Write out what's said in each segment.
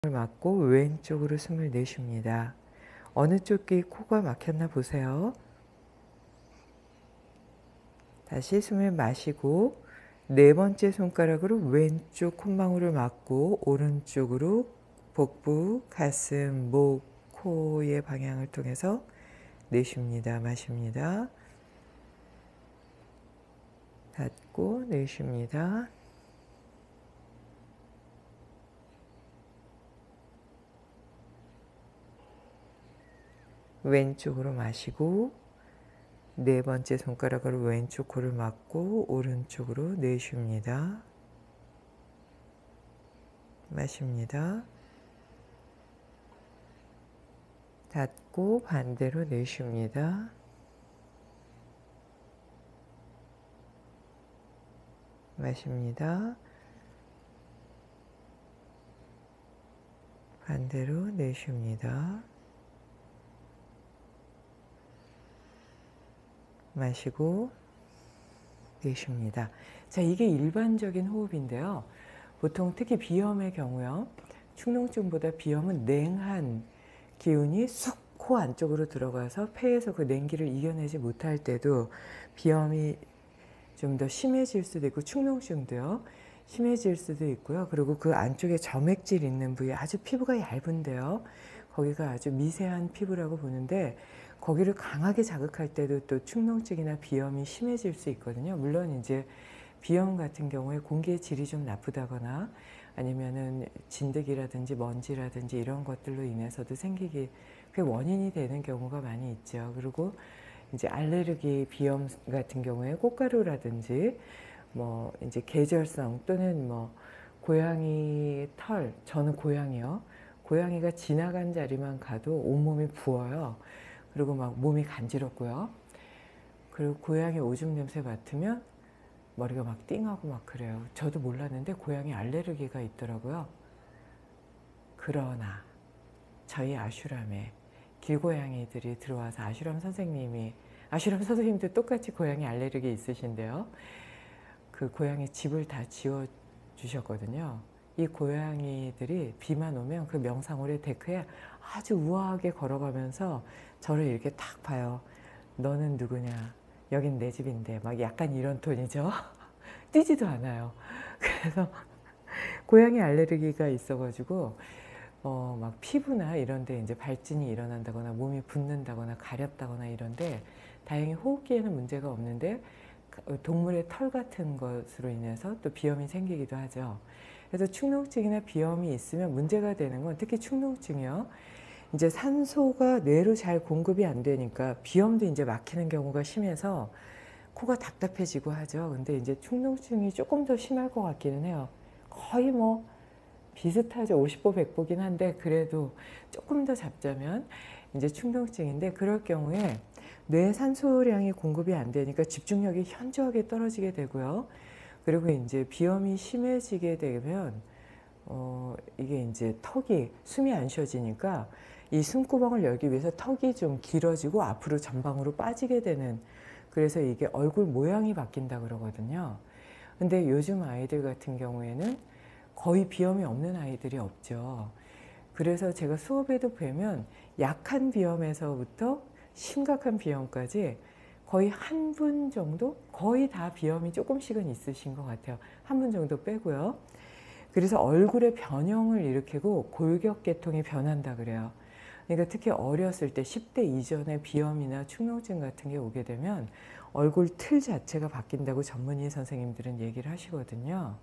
맞고 왼쪽으로 숨을 내쉽니다. 어느 쪽이 코가 막혔나 보세요. 다시 숨을 마시고 네 번째 손가락으로 왼쪽 콧망울을 막고 오른쪽으로 복부, 가슴, 목, 코의 방향을 통해서 내쉽니다. 마십니다. 닫고 내쉽니다. 왼쪽으로 마시고 네 번째 손가락으로 왼쪽 코를 막고 오른쪽으로 내쉽니다. 마십니다. 닫고 반대로 내쉽니다. 마십니다. 반대로 내쉽니다. 마시고 내쉽니다. 자, 이게 일반적인 호흡인데요. 보통 특히 비염의 경우요. 축농증보다 비염은 냉한 기운이 쑥 코 안쪽으로 들어가서 폐에서 그 냉기를 이겨내지 못할 때도 비염이 좀 더 심해질 수도 있고 축농증도요. 심해질 수도 있고요. 그리고 그 안쪽에 점액질 있는 부위 아주 피부가 얇은데요. 거기가 아주 미세한 피부라고 보는데 거기를 강하게 자극할 때도 또 축농증이나 비염이 심해질 수 있거든요. 물론 이제 비염 같은 경우에 공기의 질이 좀 나쁘다거나 아니면은 진드기라든지 먼지라든지 이런 것들로 인해서도 생기기 그 원인이 되는 경우가 많이 있죠. 그리고 이제 알레르기 비염 같은 경우에 꽃가루라든지 뭐 이제 계절성 또는 뭐 고양이 털, 저는 고양이요. 고양이가 지나간 자리만 가도 온몸이 부어요. 그리고 막 몸이 간지럽고요. 그리고 고양이 오줌 냄새 맡으면 머리가 막 띵하고 막 그래요. 저도 몰랐는데 고양이 알레르기가 있더라고요. 그러나 저희 아슈람에 길고양이들이 들어와서 아슈람 선생님도 똑같이 고양이 알레르기 있으신데요. 그 고양이 집을 다 지어 주셨거든요. 이 고양이들이 비만 오면 그 명상홀의 데크에 아주 우아하게 걸어가면서 저를 이렇게 딱 봐요. 너는 누구냐? 여긴 내 집인데. 막 약간 이런 톤이죠. 뛰지도 않아요. 그래서 고양이 알레르기가 있어가지고 막 피부나 이런데 이제 발진이 일어난다거나 몸이 붓는다거나 가렵다거나 이런데 다행히 호흡기에는 문제가 없는데 동물의 털 같은 것으로 인해서 또 비염이 생기기도 하죠. 그래서 축농증이나 비염이 있으면 문제가 되는 건 특히 축농증이요. 이제 산소가 뇌로 잘 공급이 안 되니까 비염도 이제 막히는 경우가 심해서 코가 답답해지고 하죠. 근데 이제 축농증이 조금 더 심할 것 같기는 해요. 거의 뭐 비슷하죠. 50보 100보긴 한데 그래도 조금 더 잡자면 이제 축농증인데 그럴 경우에 뇌 산소량이 공급이 안 되니까 집중력이 현저하게 떨어지게 되고요. 그리고 이제 비염이 심해지게 되면 이게 이제 턱이 숨이 안 쉬어지니까 이 숨구멍을 열기 위해서 턱이 좀 길어지고 앞으로 전방으로 빠지게 되는 그래서 이게 얼굴 모양이 바뀐다 그러거든요. 근데 요즘 아이들 같은 경우에는 거의 비염이 없는 아이들이 없죠. 그래서 제가 수업에도 뵈면 약한 비염에서부터 심각한 비염까지 거의 한 분 정도? 거의 다 비염이 조금씩은 있으신 것 같아요. 한 분 정도 빼고요. 그래서 얼굴에 변형을 일으키고 골격계통이 변한다 그래요. 그러니까 특히 어렸을 때 10대 이전에 비염이나 축농증 같은 게 오게 되면 얼굴 틀 자체가 바뀐다고 전문의 선생님들은 얘기를 하시거든요.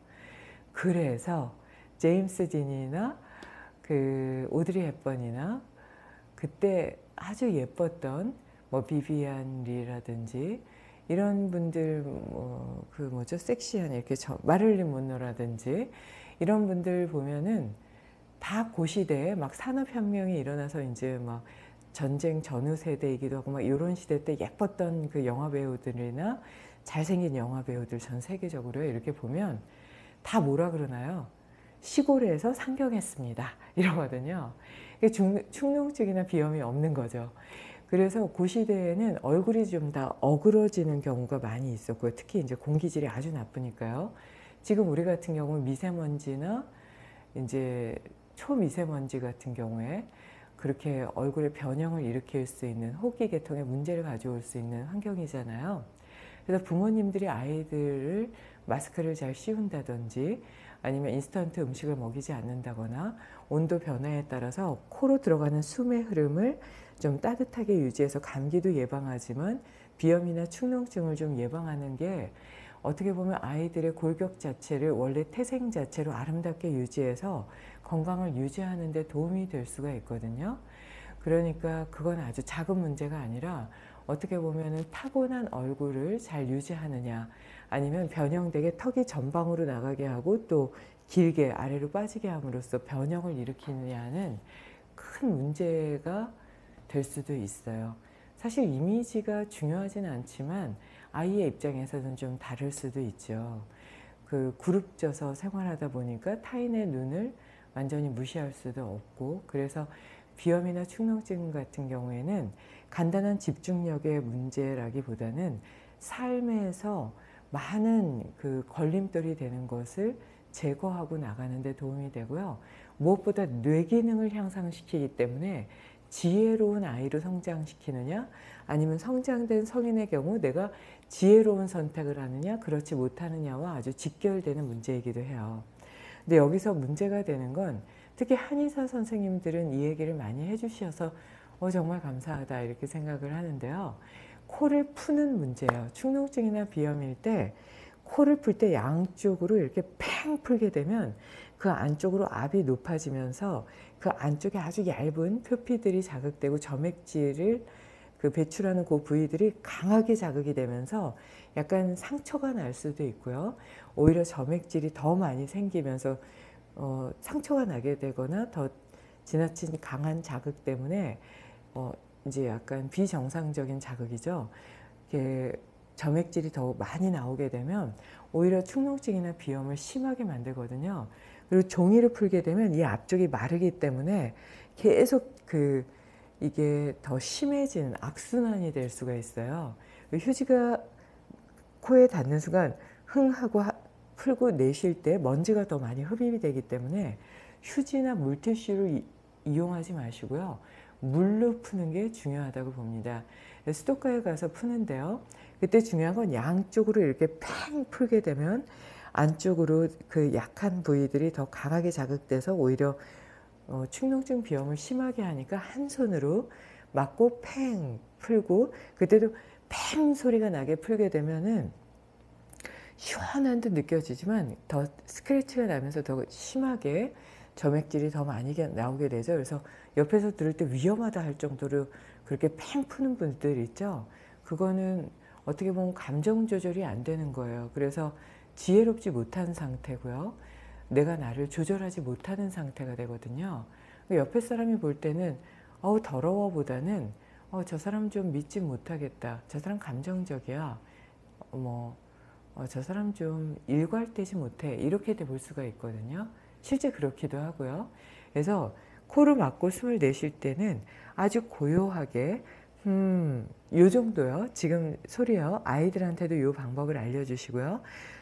그래서 제임스 딘이나 그 오드리 헵번이나 그때 아주 예뻤던 뭐 비비안 리라든지 이런 분들 그 뭐죠 섹시한 이렇게 마릴린 monroe라든지 이런 분들 보면은 다 고시대에 막 산업혁명이 일어나서 이제 막 전쟁 전후 세대이기도 하고 막 이런 시대 때 예뻤던 그 영화 배우들이나 잘생긴 영화 배우들 전 세계적으로 이렇게 보면 다 뭐라 그러나요? 시골에서 상경했습니다. 이러거든요. 축농증이나 비염이 없는 거죠. 그래서 그 시대에는 얼굴이 좀 다 어그러지는 경우가 많이 있었고요. 특히 이제 공기질이 아주 나쁘니까요. 지금 우리 같은 경우는 미세먼지나 이제 초미세먼지 같은 경우에 그렇게 얼굴에 변형을 일으킬 수 있는 호흡기계통에 문제를 가져올 수 있는 환경이잖아요. 그래서 부모님들이 아이들을 마스크를 잘 씌운다든지 아니면 인스턴트 음식을 먹이지 않는다거나 온도 변화에 따라서 코로 들어가는 숨의 흐름을 좀 따뜻하게 유지해서 감기도 예방하지만 비염이나 축농증을 좀 예방하는 게 어떻게 보면 아이들의 골격 자체를 원래 태생 자체로 아름답게 유지해서 건강을 유지하는 데 도움이 될 수가 있거든요. 그러니까 그건 아주 작은 문제가 아니라 어떻게 보면은 타고난 얼굴을 잘 유지하느냐 아니면 변형되게 턱이 전방으로 나가게 하고 또 길게 아래로 빠지게 함으로써 변형을 일으키느냐는 큰 문제가 될 수도 있어요. 사실 이미지가 중요하진 않지만 아이의 입장에서는 좀 다를 수도 있죠. 그 그룹져서 생활하다 보니까 타인의 눈을 완전히 무시할 수도 없고 그래서 비염이나 축농증 같은 경우에는 간단한 집중력의 문제라기보다는 삶에서 많은 그 걸림돌이 되는 것을 제거하고 나가는 데 도움이 되고요. 무엇보다 뇌 기능을 향상시키기 때문에 지혜로운 아이로 성장시키느냐 아니면 성장된 성인의 경우 내가 지혜로운 선택을 하느냐 그렇지 못하느냐와 아주 직결되는 문제이기도 해요. 근데 여기서 문제가 되는 건 특히 한의사 선생님들은 이 얘기를 많이 해주셔서 정말 감사하다 이렇게 생각을 하는데요. 코를 푸는 문제예요. 축농증이나 비염일 때 코를 풀 때 양쪽으로 이렇게 팽 풀게 되면 그 안쪽으로 압이 높아지면서 그 안쪽에 아주 얇은 표피들이 자극되고 점액질을 그 배출하는 그 부위들이 강하게 자극이 되면서 약간 상처가 날 수도 있고요. 오히려 점액질이 더 많이 생기면서 상처가 나게 되거나 더 지나친 강한 자극 때문에 이제 약간 비정상적인 자극이죠. 이게 점액질이 더 많이 나오게 되면 오히려 축농증이나 비염을 심하게 만들거든요. 그리고 종이를 풀게 되면 이 앞쪽이 마르기 때문에 계속 이게 더 심해지는 악순환이 될 수가 있어요. 휴지가 코에 닿는 순간 흥 하고 풀고 내쉴 때 먼지가 더 많이 흡입이 되기 때문에 휴지나 물티슈를 이용하지 마시고요. 물로 푸는 게 중요하다고 봅니다. 수도가에 가서 푸는데요. 그때 중요한 건 양쪽으로 이렇게 팽 풀게 되면 안쪽으로 그 약한 부위들이 더 강하게 자극돼서 오히려 축농증 비염을 심하게 하니까 한 손으로 막고 팽 풀고 그때도 팽 소리가 나게 풀게 되면은 시원한 듯 느껴지지만 더 스크래치가 나면서 더 심하게 점액질이 더 많이 나오게 되죠. 그래서 옆에서 들을 때 위험하다 할 정도로 그렇게 팽 푸는 분들 있죠. 그거는 어떻게 보면 감정 조절이 안 되는 거예요. 그래서 지혜롭지 못한 상태고요. 내가 나를 조절하지 못하는 상태가 되거든요. 옆에 사람이 볼 때는 더러워 보다는 저 사람 좀 믿지 못하겠다. 저 사람 감정적이야. 저 사람 좀 일괄되지 못해. 이렇게 볼 수가 있거든요. 실제 그렇기도 하고요. 그래서 코로 막고 숨을 내쉴 때는 아주 고요하게 요 정도요. 지금 소리요. 아이들한테도 요 방법을 알려주시고요.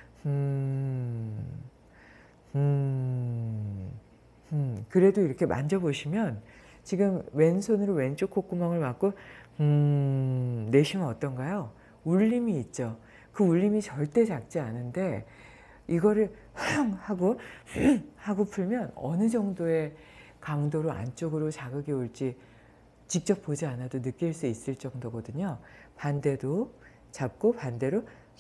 그래도 이렇게 만져보시면 지금 왼손으로 왼쪽 콧구멍을 막고 내쉬면 어떤가요? 울림이 있죠. 그 울림이 절대 작지 않은데 이거를 하고 풀면 어느 정도의 강도로 안쪽으로 자극이 올지 직접 보지 않아도 느낄 수 있을 정도거든요. 반대도 잡고 반대로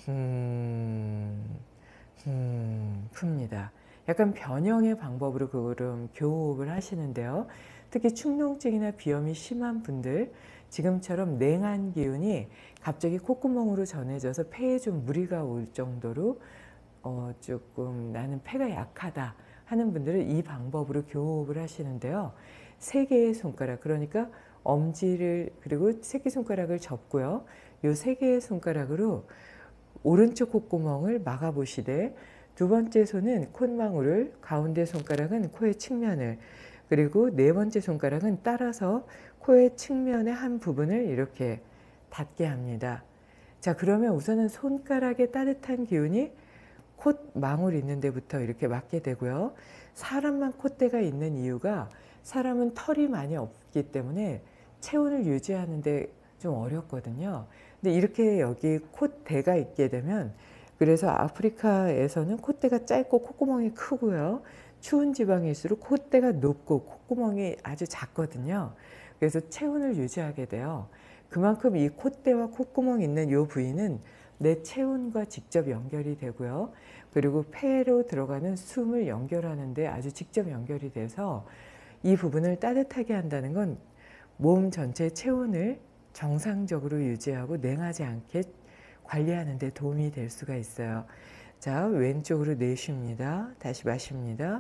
풉니다. 약간 변형의 방법으로 그럼 교호흡을 하시는데요. 특히 축농증이나 비염이 심한 분들 지금처럼 냉한 기운이 갑자기 콧구멍으로 전해져서 폐에 좀 무리가 올 정도로 조금 나는 폐가 약하다 하는 분들은 이 방법으로 교호흡을 하시는데요. 세 개의 손가락, 그러니까 엄지를 그리고 새끼손가락을 접고요. 이 세 개의 손가락으로 오른쪽 콧구멍을 막아보시되 두 번째 손은 콧망울을, 가운데 손가락은 코의 측면을, 그리고 네 번째 손가락은 따라서 코의 측면의 한 부분을 이렇게 닿게 합니다. 자, 그러면 우선은 손가락의 따뜻한 기운이 콧망울 있는 데부터 이렇게 맞게 되고요. 사람만 콧대가 있는 이유가 사람은 털이 많이 없기 때문에 체온을 유지하는데 좀 어렵거든요. 근데 이렇게 여기 콧대가 있게 되면, 그래서 아프리카에서는 콧대가 짧고 콧구멍이 크고요. 추운 지방일수록 콧대가 높고 콧구멍이 아주 작거든요. 그래서 체온을 유지하게 돼요. 그만큼 이 콧대와 콧구멍 있는 이 부위는 내 체온과 직접 연결이 되고요. 그리고 폐로 들어가는 숨을 연결하는 데 아주 직접 연결이 돼서 이 부분을 따뜻하게 한다는 건 몸 전체의 체온을 정상적으로 유지하고 냉하지 않게 관리하는 데 도움이 될 수가 있어요. 자, 왼쪽으로 내쉽니다. 다시 마십니다.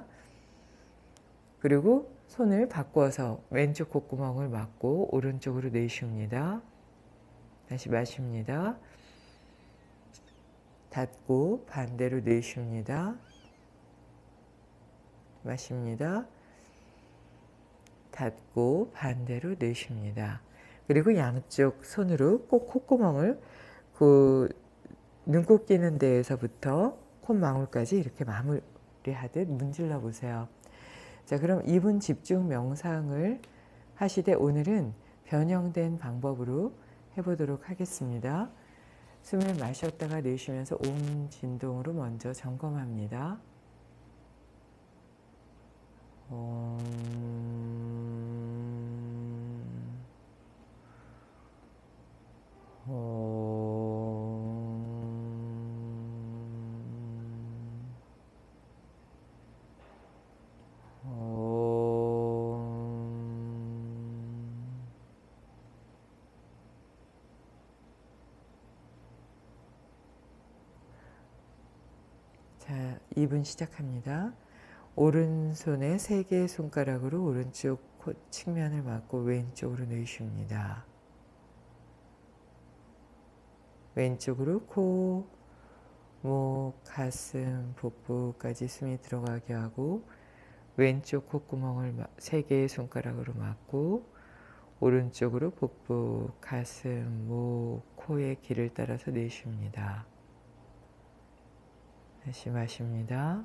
그리고 손을 바꿔서 왼쪽 콧구멍을 막고 오른쪽으로 내쉽니다. 다시 마십니다. 닫고 반대로 내쉽니다. 마십니다. 닫고 반대로 내쉽니다. 그리고 양쪽 손으로 꼭 콧구멍을 그 눈곱 끼는 데에서부터 콧망울까지 이렇게 마무리하듯 문질러 보세요. 자, 그럼 2분 집중 명상을 하시되 오늘은 변형된 방법으로 해보도록 하겠습니다. 숨을 마셨다가 내쉬면서 옴 진동으로 먼저 점검합니다. 자, 2분 시작합니다. 오른손에 3개의 손가락으로 오른쪽 코 측면을 막고 왼쪽으로 내쉽니다. 왼쪽으로 코, 목, 가슴, 복부까지 숨이 들어가게 하고 왼쪽 콧구멍을 3개의 손가락으로 막고 오른쪽으로 복부, 가슴, 목, 코의 길을 따라서 내쉽니다. 다시 마십니다.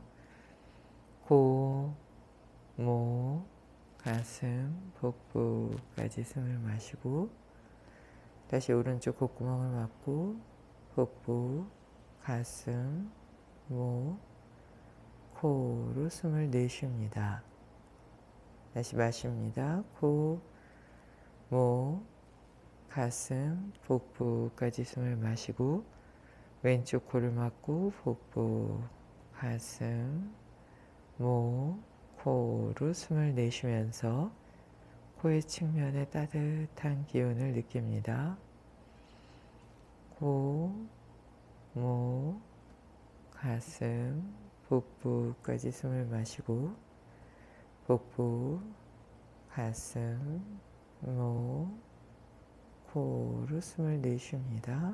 코, 목, 가슴, 복부까지 숨을 마시고 다시 오른쪽 콧구멍을 막고 복부, 가슴, 목, 코로 숨을 내쉽니다. 다시 마십니다. 코, 목, 가슴, 복부까지 숨을 마시고 왼쪽 코를 막고 복부, 가슴, 목, 코로 숨을 내쉬면서 코의 측면에 따뜻한 기운을 느낍니다. 코, 목, 가슴, 복부까지 숨을 마시고 복부, 가슴, 목, 코로 숨을 내쉽니다.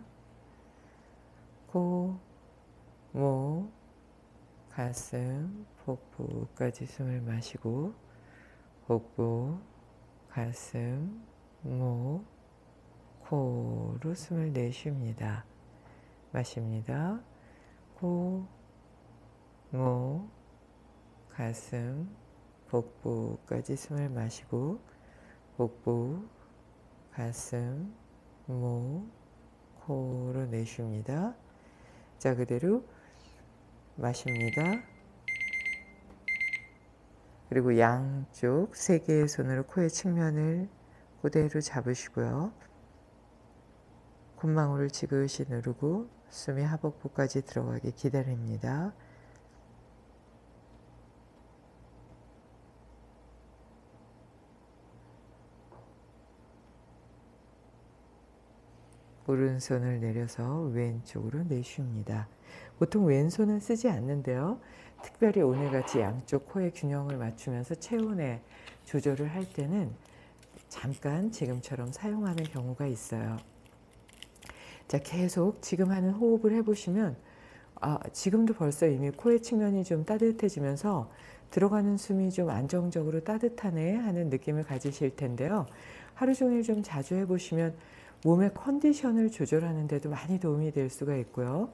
코, 목, 가슴, 복부까지 숨을 마시고 복부, 가슴, 목, 코로 숨을 내쉽니다. 마십니다. 코, 목, 가슴, 복부까지 숨을 마시고 복부, 가슴, 목, 코로 내쉽니다. 자, 그대로 마십니다. 그리고 양쪽 3개의 손으로 코의 측면을 그대로 잡으시고요. 콧망울을 지그시 누르고 숨이 하복부까지 들어가게 기다립니다. 오른손을 내려서 왼쪽으로 내쉽니다. 보통 왼손은 쓰지 않는데요. 특별히 오늘같이 양쪽 코의 균형을 맞추면서 체온의 조절을 할 때는 잠깐 지금처럼 사용하는 경우가 있어요. 자, 계속 지금 하는 호흡을 해보시면 지금도 벌써 이미 코의 측면이 좀 따뜻해지면서 들어가는 숨이 좀 안정적으로 따뜻하네 하는 느낌을 가지실 텐데요. 하루 종일 좀 자주 해보시면 몸의 컨디션을 조절하는 데도 많이 도움이 될 수가 있고요.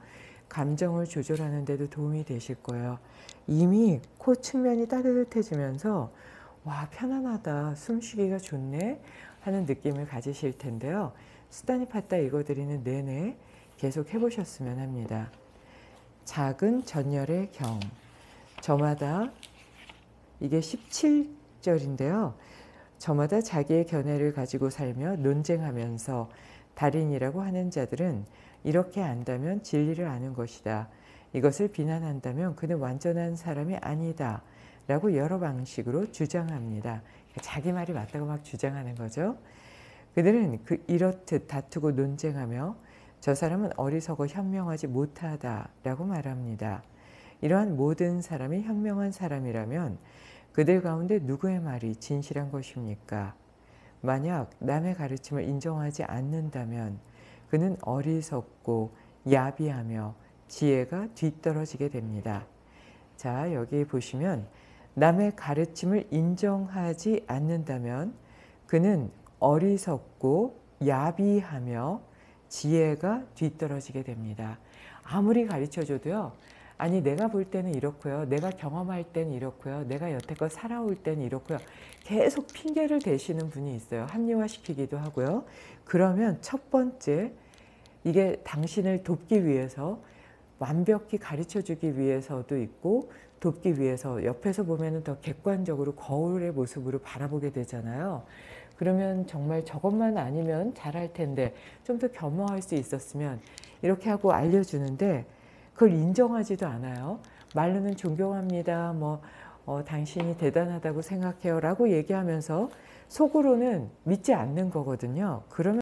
감정을 조절하는 데도 도움이 되실 거예요. 이미 코 측면이 따뜻해지면서 와, 편안하다, 숨쉬기가 좋네 하는 느낌을 가지실 텐데요. 수다니 팟다 읽어드리는 내내 계속 해보셨으면 합니다. 작은 전열의 경. 저마다, 이게 17절인데요. 저마다 자기의 견해를 가지고 살며 논쟁하면서 달인이라고 하는 자들은 이렇게 안다면 진리를 아는 것이다. 이것을 비난한다면 그는 완전한 사람이 아니다. 라고 여러 방식으로 주장합니다. 자기 말이 맞다고 막 주장하는 거죠. 그들은 이렇듯 다투고 논쟁하며 저 사람은 어리석어 현명하지 못하다 라고 말합니다. 이러한 모든 사람이 현명한 사람이라면 그들 가운데 누구의 말이 진실한 것입니까? 만약 남의 가르침을 인정하지 않는다면 그는 어리석고 야비하며 지혜가 뒤떨어지게 됩니다. 자, 여기 보시면 남의 가르침을 인정하지 않는다면 그는 어리석고 야비하며 지혜가 뒤떨어지게 됩니다. 아무리 가르쳐줘도요. 아니 내가 볼 때는 이렇고요. 내가 경험할 때는 이렇고요. 내가 여태껏 살아올 때는 이렇고요. 계속 핑계를 대시는 분이 있어요. 합리화시키기도 하고요. 그러면 첫 번째 이게 당신을 돕기 위해서 완벽히 가르쳐주기 위해서도 있고 돕기 위해서 옆에서 보면 더 객관적으로 거울의 모습으로 바라보게 되잖아요. 그러면 정말 저것만 아니면 잘할 텐데 좀 더 겸허할 수 있었으면 이렇게 하고 알려주는데 그걸 인정하지도 않아요. 말로는 존경합니다. 당신이 대단하다고 생각해요. 라고 얘기하면서 속으로는 믿지 않는 거거든요. 그러면